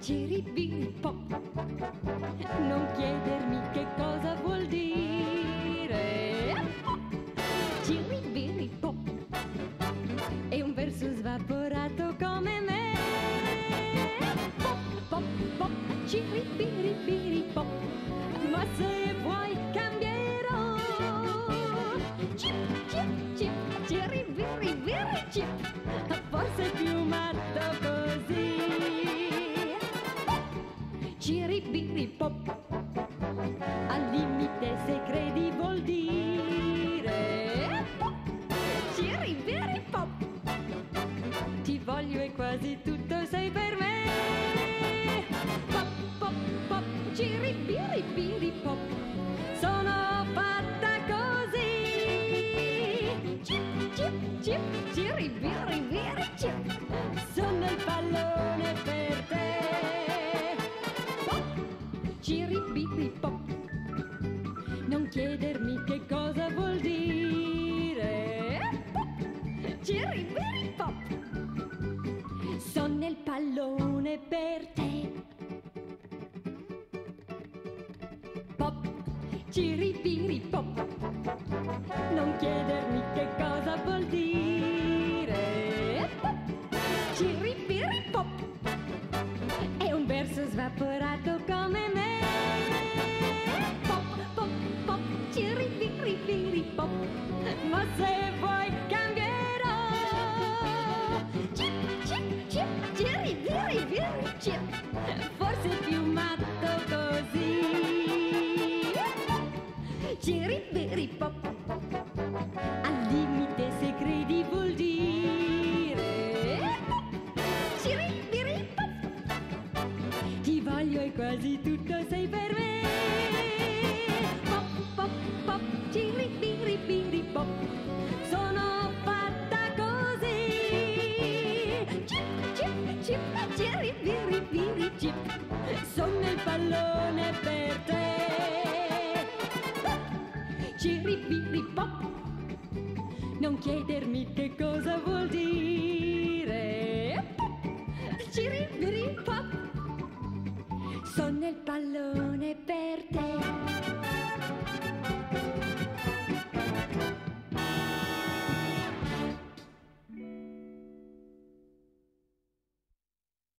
Ciribiripop, non chiedermi che cosa vuol dire. Ciribiripop, è un verso svaporato come me. Pop, pop, pop, ciribiripop, ma se vuoi cambierò. Cip, cip, cip, ciribiribiricip, forse più matto così. Ciribiripop, al limite se credi vuol dire. Ciribiripop, ti voglio e quasi tutto sei per me. Pop, pop, pop, ciribiribiripop, sono fatta così. Cip, cip, cip, ciribiribiricip, sono il pallone per te. Ciribiripop, non chiedermi che cosa vuol dire. Ciribiripop, sono il pallone per te. Pop, ciribiripop, non chiedermi che cosa vuol dire. Pop, ciribiripop, è un verso svaporato come me. Ciribiribiripop, ma se vuoi cambierò. Cip, cip, cip, ciribiribiricip, forse più matto così. Ciribiripop, al limite se credi vuol dire. Ciribiripop, ti voglio e quasi tutto sei per me. Pop, pop, ciribiribiripop, sono fatta così. Cip, cip, cip, ciribiribiricip, sono il pallone per te. Ciribiripop, non chiedermi che cosa vuol dire. Ciribiripop, sono il pallone